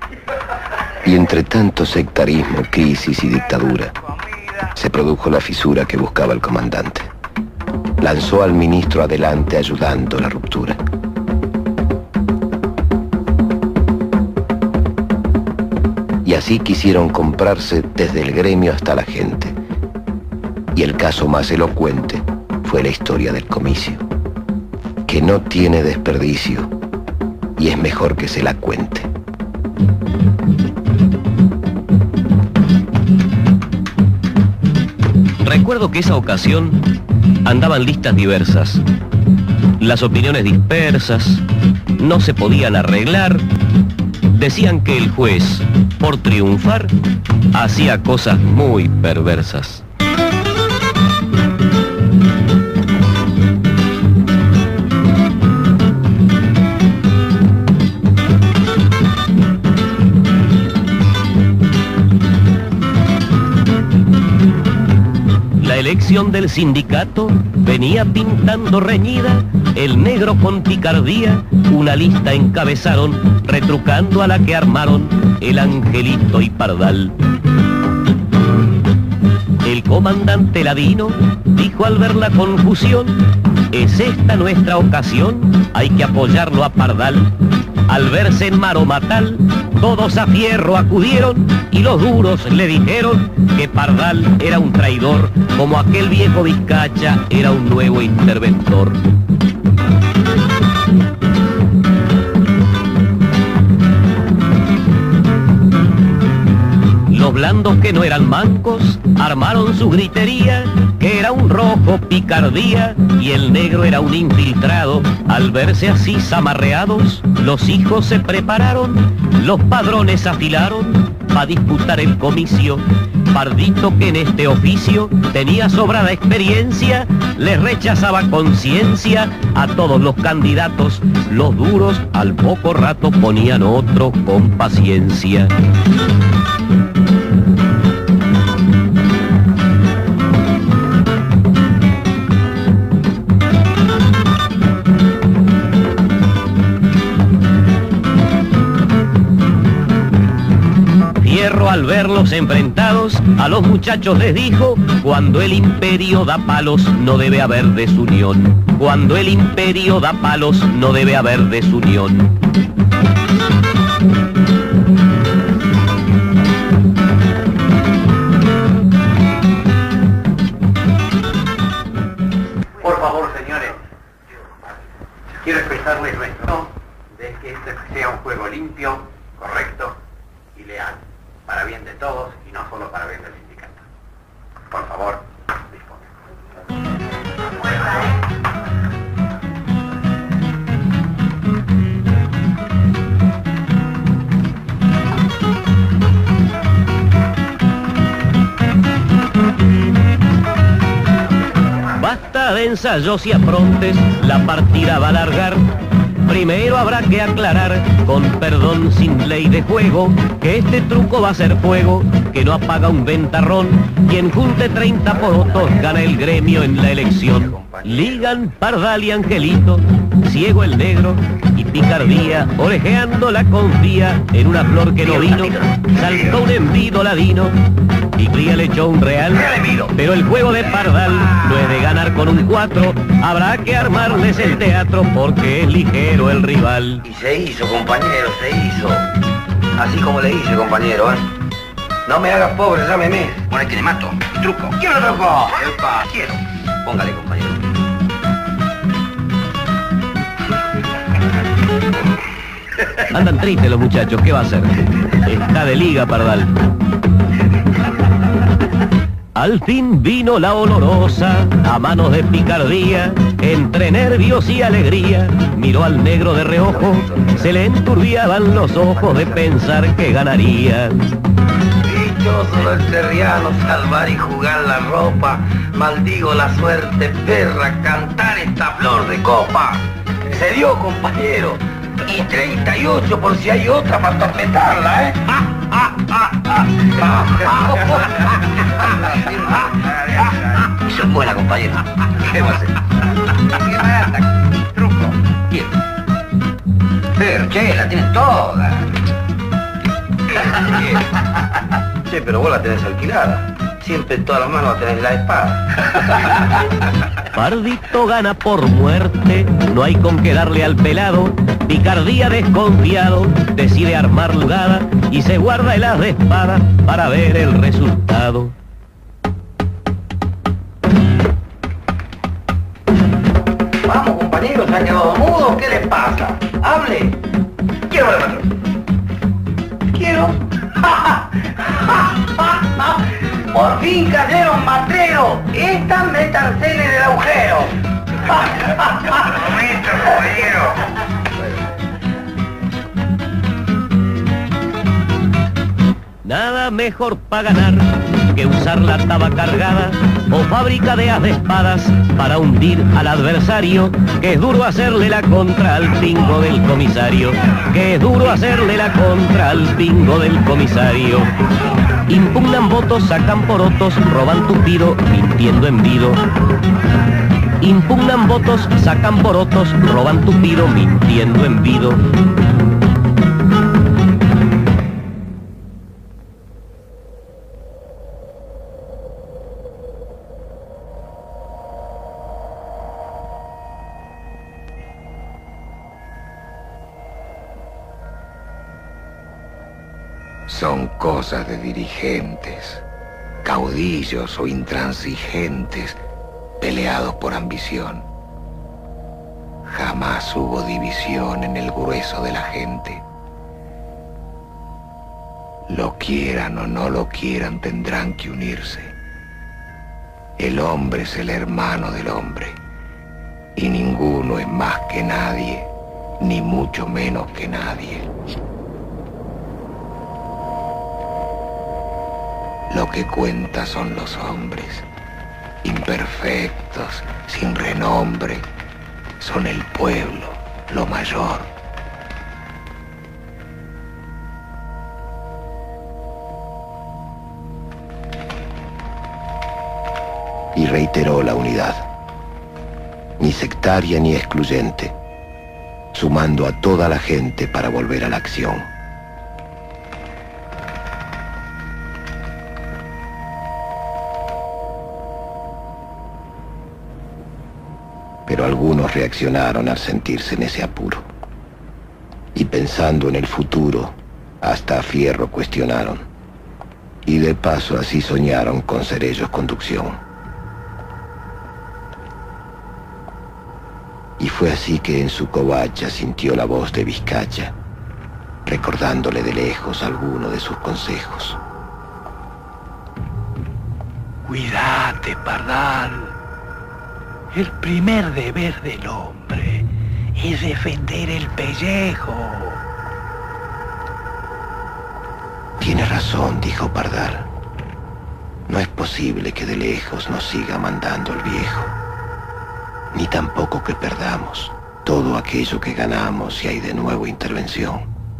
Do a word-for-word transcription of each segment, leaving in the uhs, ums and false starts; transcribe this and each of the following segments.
Y entre tanto sectarismo, crisis y dictadura, se produjo la fisura que buscaba el comandante. Lanzó al ministro adelante ayudando la ruptura. Y así quisieron comprarse desde el gremio hasta la gente. Y el caso más elocuente fue la historia del comicio, que no tiene desperdicio y es mejor que se la cuente. Recuerdo que esa ocasión andaban listas diversas, las opiniones dispersas, no se podían arreglar. Decían que el juez, por triunfar, hacía cosas muy perversas. La elección del sindicato venía pintando reñida, el negro con picardía, una lista encabezaron, retrucando a la que armaron el Angelito y Pardal. El comandante Ladino dijo al ver la confusión, es esta nuestra ocasión, hay que apoyarlo a Pardal. Al verse en maromatal, todos a fierro acudieron y los duros le dijeron que Pardal era un traidor, como aquel viejo Vizcacha era un nuevo interventor. Los blandos que no eran mancos armaron su gritería, que era un rojo picardía y el negro era un infiltrado. Al verse así zamarreados, los hijos se prepararon, los padrones afilaron pa' disputar el comicio. Pardito, que en este oficio tenía sobrada experiencia, les rechazaba conciencia a todos los candidatos. Los duros al poco rato ponían otro con paciencia. Fierro, al verlos enfrentados, a los muchachos les dijo, cuando el imperio da palos no debe haber desunión. Cuando el imperio da palos no debe haber desunión. Por favor, señores, quiero expresarles nuestro de que este sea un juego limpio, correcto y leal, para bien de todos y no solo para bien del sindicato. Por favor, dispongan. Basta de ensayos y aprontes, la partida va a alargar. Primero habrá que aclarar, con perdón sin ley de juego, que este truco va a ser fuego, que no apaga un ventarrón. Quien junte treinta porotos gana el gremio en la elección. Ligan Pardal y Angelito, ciego el negro y picardía, orejeando la confía en una flor que no vino. Saltó un envido Ladino y Cría le echó un real, pero el juego de Pardal no es de ganar con un cuatro, habrá que armarles el teatro porque es ligero el rival. Y se hizo, compañero, se hizo. Así como le hice, compañero, ¿eh? No me hagas pobre, llámeme. Bueno, que le mato. Truco. ¿Quién lo truco? Epa, quiero. Póngale, compañero. Andan tristes los muchachos, ¿qué va a hacer? Está de liga Pardal. Al fin vino la olorosa, a manos de picardía, entre nervios y alegría, miró al negro de reojo, se le enturbiaban los ojos de pensar que ganaría. Dichoso los terrianos, salvar y jugar la ropa, maldigo la suerte perra, cantar esta flor de copa. Se dio, compañero, y treinta y ocho por si hay otra para tormentarla, ¿eh? ¡Ah, ah, ah, ah! Eso es buena, compañero. ¿Qué va a hacer? Truco. ¿Quién? Pero, che, la tienen toda. Sí, pero vos la tenés alquilada. Siempre en todas las manos tenés la espada. Pardito gana por muerte, no hay con qué darle al pelado. Picardía desconfiado, decide armar jugada y se guarda el as de espada para ver el resultado. Vamos, compañeros, ¿se ha quedado mudo? ¿Qué les pasa? ¡Hable! Quiero ver, patrón. Quiero. Por fin cayeron, matrero. Esta métanse en el agujero. Momento, compañero. Nada mejor para ganar que usar la taba cargada o fábrica de as de espadas para hundir al adversario, que es duro hacerle la contra al pingo del comisario, que es duro hacerle la contra al pingo del comisario. Impugnan votos, sacan porotos, roban tupido, mintiendo en vido. Impugnan votos, sacan porotos, roban tupido, mintiendo en vido. Son cosas de dirigentes, caudillos o intransigentes, peleados por ambición. Jamás hubo división en el grueso de la gente. Lo quieran o no lo quieran, tendrán que unirse. El hombre es el hermano del hombre, y ninguno es más que nadie, ni mucho menos que nadie. Lo que cuenta son los hombres, imperfectos, sin renombre, son el pueblo, lo mayor. Y reiteró la unidad, ni sectaria ni excluyente, sumando a toda la gente para volver a la acción. Pero algunos reaccionaron al sentirse en ese apuro. Y pensando en el futuro, hasta a fierro cuestionaron. Y de paso así soñaron con ser ellos conducción. Y fue así que en su covacha sintió la voz de Vizcacha, recordándole de lejos alguno de sus consejos. Cuídate, pardal. El primer deber del hombre es defender el pellejo. Tiene razón, dijo Pardal. No es posible que de lejos nos siga mandando el viejo, ni tampoco que perdamos todo aquello que ganamos si hay de nuevo intervención.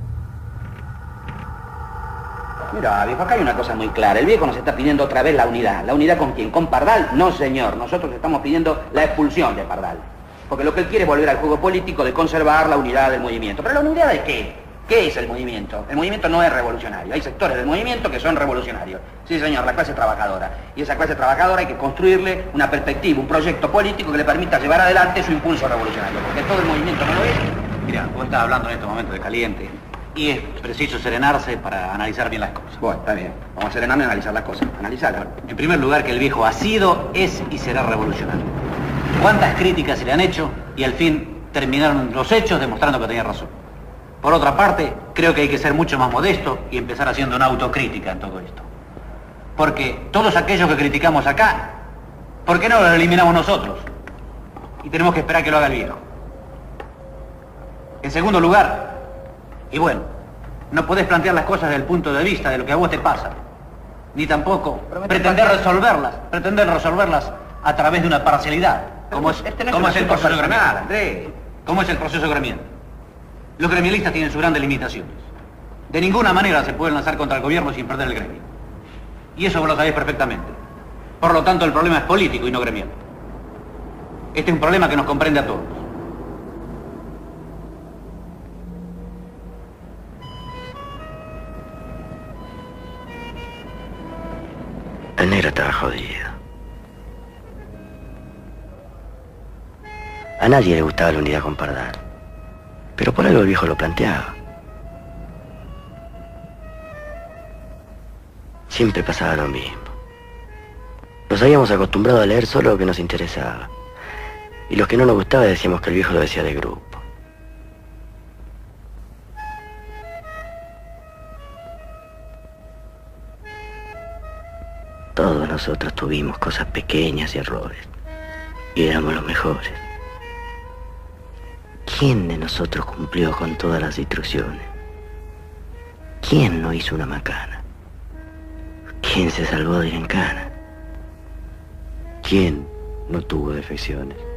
Mira, viejo, acá hay una cosa muy clara. El viejo nos está pidiendo otra vez la unidad. ¿La unidad con quién? ¿Con Pardal? No, señor. Nosotros estamos pidiendo la expulsión de Pardal. Porque lo que él quiere es volver al juego político de conservar la unidad del movimiento. ¿Pero la unidad de qué? ¿Qué es el movimiento? El movimiento no es revolucionario. Hay sectores del movimiento que son revolucionarios. Sí, señor, la clase trabajadora. Y esa clase trabajadora hay que construirle una perspectiva, un proyecto político que le permita llevar adelante su impulso revolucionario. Porque todo el movimiento no lo es. Mira, vos estás hablando en estos momentos de caliente. Y es preciso serenarse para analizar bien las cosas. Bueno, está bien. Vamos a serenarnos y analizar las cosas. Analizarlas. En primer lugar, que el viejo ha sido, es y será revolucionario. ¿Cuántas críticas se le han hecho y al fin terminaron los hechos demostrando que tenía razón? Por otra parte, creo que hay que ser mucho más modesto y empezar haciendo una autocrítica en todo esto. Porque todos aquellos que criticamos acá, ¿por qué no lo eliminamos nosotros? Y tenemos que esperar que lo haga el viejo. En segundo lugar, y bueno, no podés plantear las cosas desde el punto de vista de lo que a vos te pasa, ni tampoco pretender resolverlas, pretender resolverlas a través de una parcialidad, como es, este no es como un es el asunto proceso personal, gremial. Andrés. ¿Cómo es el proceso gremial? Los gremialistas tienen sus grandes limitaciones. De ninguna manera se pueden lanzar contra el gobierno sin perder el gremio. Y eso vos lo sabés perfectamente. Por lo tanto, el problema es político y no gremial. Este es un problema que nos comprende a todos. estaba jodido. A nadie le gustaba la unidad con Pardal, pero por algo el viejo lo planteaba. Siempre pasaba lo mismo. Nos habíamos acostumbrado a leer solo lo que nos interesaba, y los que no nos gustaba decíamos que el viejo lo decía de grupo. Todos nosotros tuvimos cosas pequeñas y errores, y éramos los mejores. ¿Quién de nosotros cumplió con todas las instrucciones? ¿Quién no hizo una macana? ¿Quién se salvó de ir en cana? ¿Quién no tuvo defecciones?